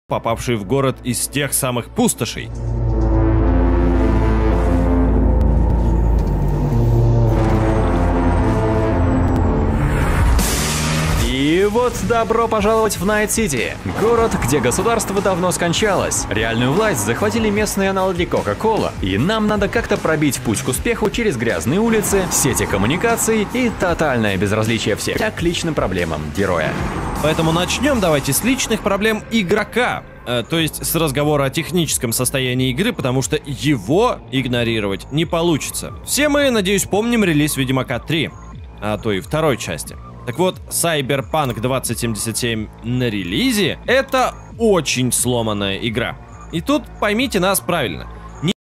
попавший в город из тех самых пустошей. И вот добро пожаловать в Найт-Сити. Город, где государство давно скончалось. Реальную власть захватили местные аналоги Кока-Кола. И нам надо как-то пробить путь к успеху через грязные улицы, сети коммуникаций и тотальное безразличие всех к личным проблемам героя. Поэтому начнем давайте с личных проблем игрока. То есть с разговора о техническом состоянии игры, потому что его игнорировать не получится. Все мы, надеюсь, помним релиз Ведьмака 3, а то и второй части. Так вот, Cyberpunk 2077 на релизе — это очень сломанная игра. И тут поймите нас правильно.